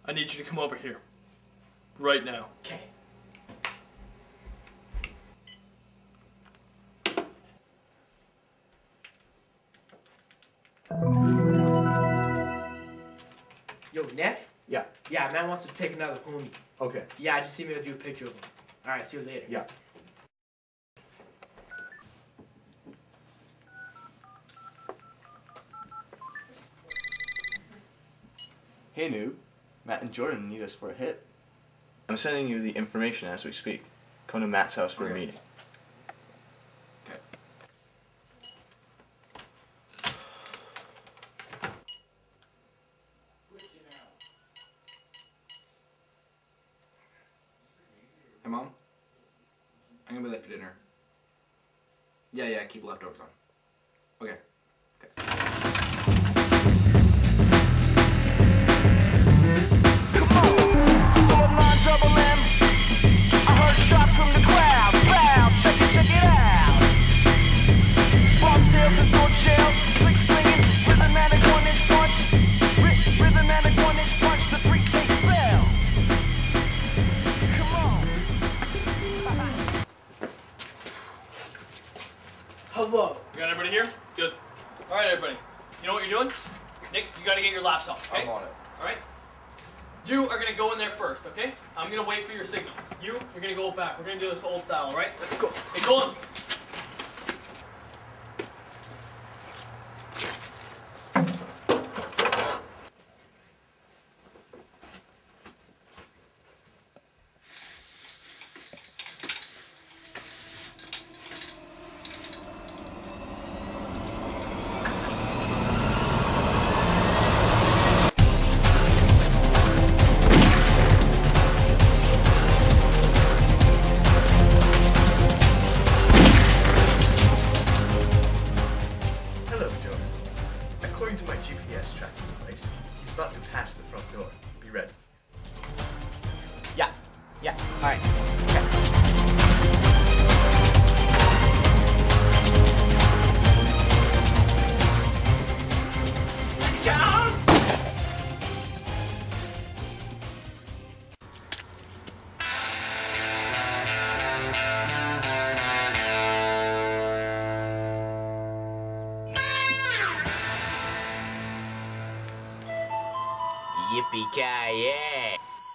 I need you to come over here. Right now. Okay. Yo, Nick? Yeah. Yeah, man wants to take another homie. Okay. Yeah, I just see me to do a picture of him. Alright, see you later. Yeah. Hey, noob. Matt and Jordan need us for a hit. I'm sending you the information as we speak. Come to Matt's house for a meeting. Okay. Hey, Mom? I'm gonna be late for dinner. Yeah, keep leftovers on. Okay. Hello. We got everybody here? Good. Alright, everybody. You know what you're doing? Nick, you gotta get your laptop, okay? I'm on it. Alright? You are gonna go in there first, okay? I'm gonna wait for your signal. You're gonna go back. We're gonna do this old style, alright? Let's go. Hey, go on. According to my GPS tracking device, he's about to pass the front door. Be ready. Yeah, alright. Okay. Yippee-ki-yay!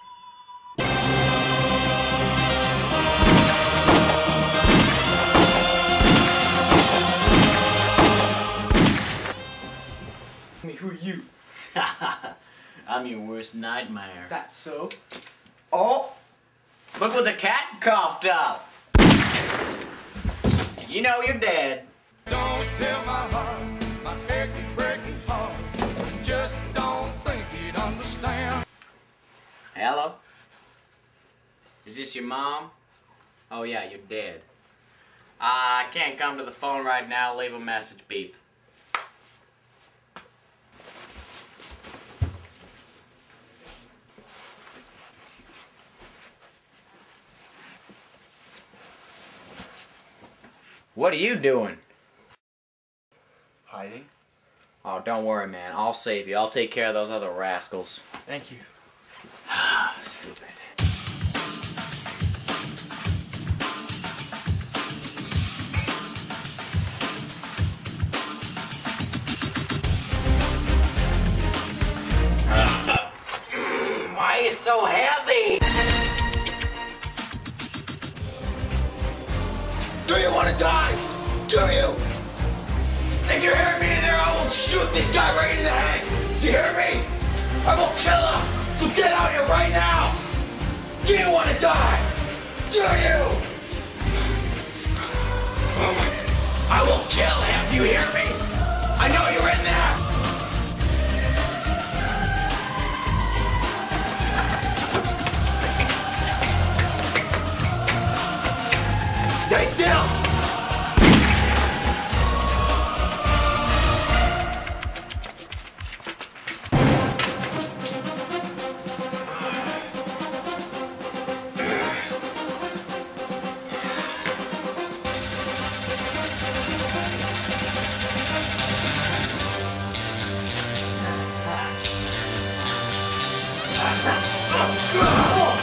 Who are you? I'm your worst nightmare. Is that so? Oh! Look what the cat coughed up! You know you're dead. Don't tell my heart, my achy breaking heart. Just don't think he'd understand. Hello? Is this your mom? Oh yeah, you're dead. I can't come to the phone right now. Leave a message, beep. What are you doing? Hiding? Oh, don't worry, man. I'll save you. I'll take care of those other rascals. Thank you. Stupid. Why are you so heavy? Do you want to die? Do you? If you hear me in there, I will shoot this guy right in the head. Do you hear me? I will kill him. So get out here right now. Do you want to die? Do you? I will kill him. Do you hear me? I know you're in there. Stay still! Ah. Oh!